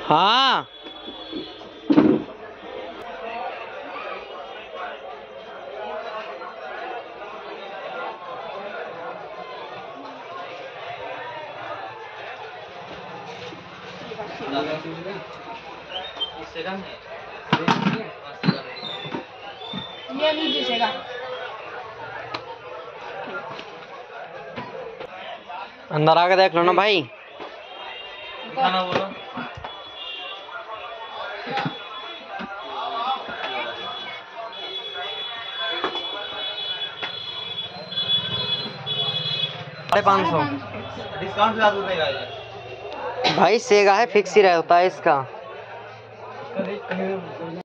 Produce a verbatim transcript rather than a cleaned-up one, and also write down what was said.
हाँ ये नहीं दिखेगा। अंदर आके देख लो ना भाई। खाना बोलो। साढ़े पाँच सौ डिस्काउंट भी ज्यादा देगा ये। भाई सेगा है, फिक्स ही रहता है इसका।